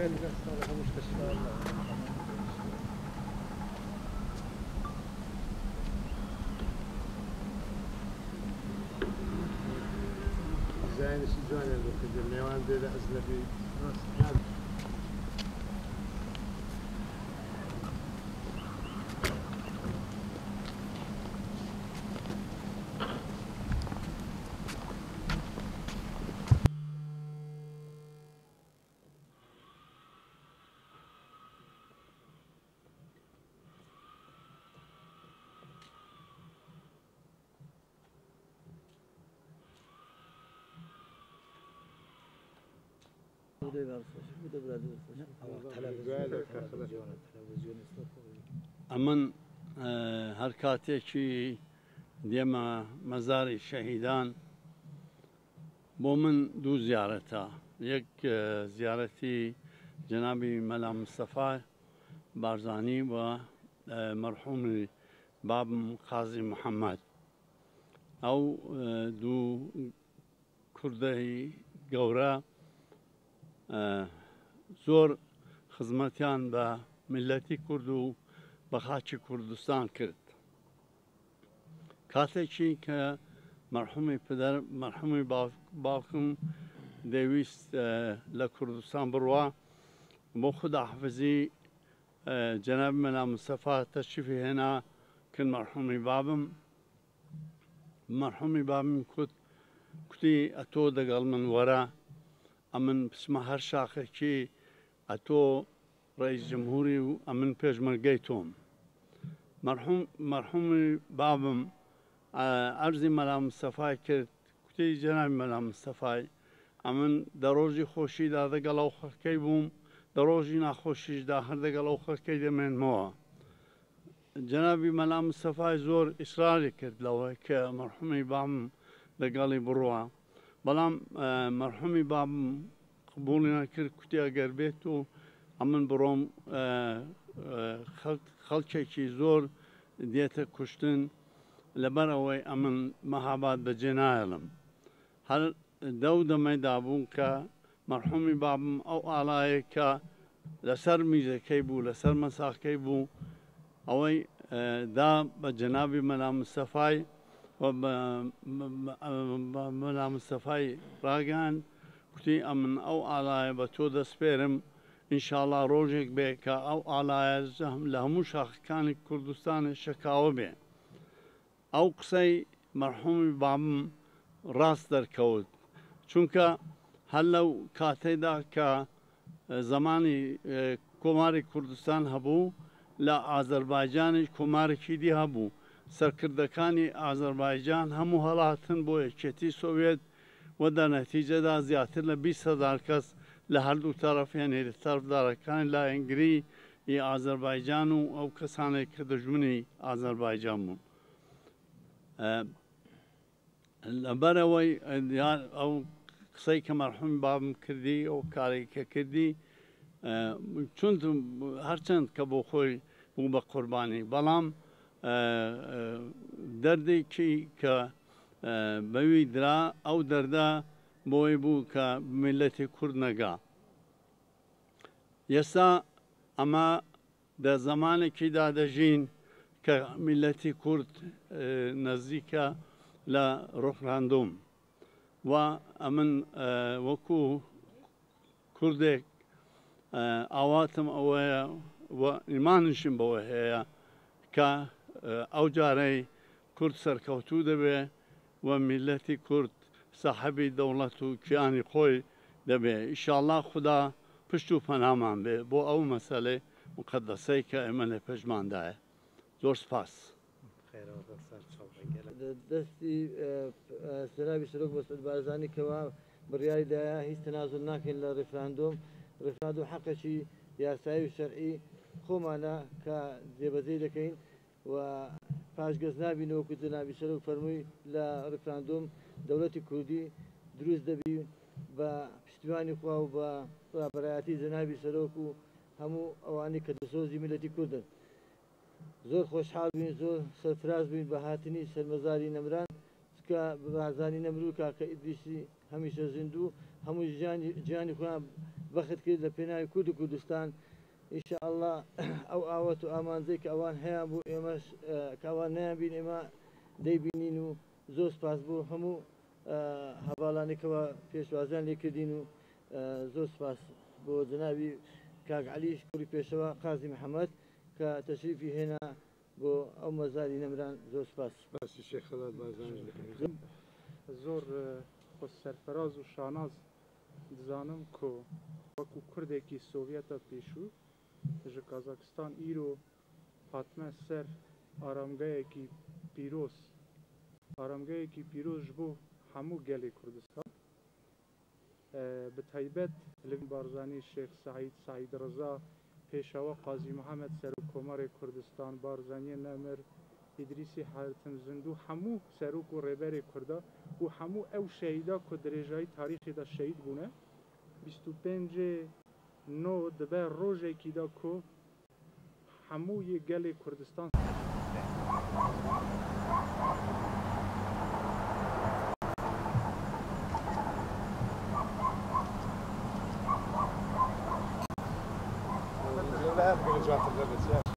زاينش جواني الوقت النيوان دي أزلبي ئەمن هەر کاتێکی دێمە مەزاری شەهیدان بۆ من دوو زیارەتە یەک زیارەتی جەنابی مەلا مستەفا بارزانی و مەرحوومی بابم قازی محەممەد ئەو دوو کوردەی گەورە زۆر خزمەتیان بە میلەتی کورد و بە خاکی کوردستان کرد کاتێکی کە مەرحوومی باوکم دەیویست لە کوردستان بڕوا بۆ خوداحافزی جەنابی مەلا مستەفا تەشریفی هێنا کرد مەرحوومی بابم کوتی ئەتۆ دەگەڵ من وەرە ئەمن بچمە هەر شاخێکی ئەتۆ ڕئیس جمهوری و ئەمن پێشمەرگەی تۆم مەرحوومی بابم عەرزی مەلا مستەفای کرد کوتی جەنابی مەلا مستەفای ئەمن دە ڕۆژی خۆشیدا دەگەڵ ئەو خەکەی بووم دە ڕۆژی ناخۆشیشدا هەر دەگەڵ ئەو خەکەی دەمێنمەوە جەنابی مەلا مستەفای زۆر ئیسراری کرد لەوەی کە مەرحوومی بابم لەگەڵی بڕوە بەڵام مەرحوومی بابم قبوڵی نەکرد کوتی ئەگەر بێت و ئەمن بڕۆم خەڵکێکی زۆر دێتە کوشتن لەبەر ئەوەی ئەمن مەهاباد بەجێ نایەڵم هەر دەو دەمەیدا بوو کە مەرحوومی بابم ئەو ئاڵایە کە لەسەر میزەکەی بوو لەسەر مەساقەکەی بوو ئەوەی دا بە جەنابی مەلا مستەفای و مەلا مستەفای ڕاگەیاند کوتی ئەمن ئەو ئاڵایە بە تۆ دەسپێرم ئینشاڵڵا ڕۆژێک بێ کە ئەو ئاڵایە لە هەموو شاخەکانی کوردستانی شەکاوە بێ ئەو قسەی مەرحوومی بابم ڕاست دەرکەوت چونکە هەر لەو کاتەیدا کە زمانی کۆماری کوردستان هەبوو لە ئازەربایجانی کۆمارێکی دی هەبوو سەرکردەکانی ئازەربایجان هەموو هەڵاتن بۆ یەکێتی سۆڤێت و دە نەتیجەدا زیاتر لە 20,000 کەس لە هەردوو تەرەفیان تەرفدارەکانی لایەنگری ئازەربایجان و ئەو کەسانێک کە دژمنی ئازەربایجان بوون لەبەرەوەی ئەو قسەی کە مەرحوومی بابم کردی ئەو کارێک کە کردی چون هەرچەند کە بۆ خۆی بوو بە قوربانی بەڵام دەردێکی کە بەوی درا ئەو دەردە بۆی بوو کە میلەتی کورد نەگا ئێستا ئەمە دە زەمانێکیدا دەژین کە میلەتی کورد نزیکە لە ڕۆفراندۆم و ئەمن وەکو کوردێک ئاواتم ئەوەیە و ئیمانشم بەوە هەیە کە ئەو جارەی کورد سەرکەوتوو دەبێ و میلەتی کورد ساحەبی دەوڵەت و کیانی خۆی دەبێ ئیشاڵڵا خوددا پشت و پەنامان بێ بۆ ئەو مەسەلەی مقەدەسەی کە ئێمە لە پێشماندایە زۆر سپاس دەستی جەنابی سەرۆک مەسعود بارزانی کەوا بڕیاریدایە هیچ تەنازل ناکەین لە ڕێفراندۆم حەقێکی یاسایی و شەرعی خۆمانە کە جێبەجێ دەکەین و پاشگەز نابینەوەکو جەنابی سەرۆک فەرمووی لە ڕێفراندۆم دەوڵەتی کوردی دروست دەبی بە پشتیوانی خوا و بە بەڕایەتی جەنابی سەرۆک و هەموو ئەوانەی کە دەسۆزی میلەتی کوردن زۆر خۆشحاڵ بووین زۆر سەرفراز بووین بە هاتنی سەرمەزاری نەمران کە بارزانی نەمرو کاکە ئیدریسی هەمیشە زیندوو هەموو گیانی خۆیان بەخت کرد لە پێناوی کورد و کوردستان ئینشاءالله ئەو ئاوەت و ئامانجەی کە ئەوان هەیە بوو ئێمەش کاوان نایانبین ئێمە دەیبینین و زۆر سپاس بۆ هەموو هەواڵانێکەوە پێشوازیان لێکردین و زۆر سپاس بۆ جناوی کاک عەلیش کوڕی پێشەوە قازی محەممەد کە تەشریفی هێنا بۆ ئەو مەزاری نەمران زۆر سپاس. باسی شێخ خەلات بارزانی زۆر خۆ سەرفەراز و شاناز دزانم کۆ وەکو کوردێکی سۆڤێتە پێشوو ji Kazakistan îro hatme ser aramgehekî pîroz aramgehekî pîroz ji bo hemû gelê Kurdistan bi taybet li Barzanî Şêx Saîd Reza Pêşawa Qazî Mihemed Serokkomarê Kurdistan Barzaniyê Nemir İdrîsî Hatim Zindû hemû serok û rêberê Kurda û hemû ew şehîda ku dirêjayî tarîxê de şehîd bûne 25 نو دبه روزێکی دا کو هەمووی gelê Kurdistan لا يبقى جوات الربس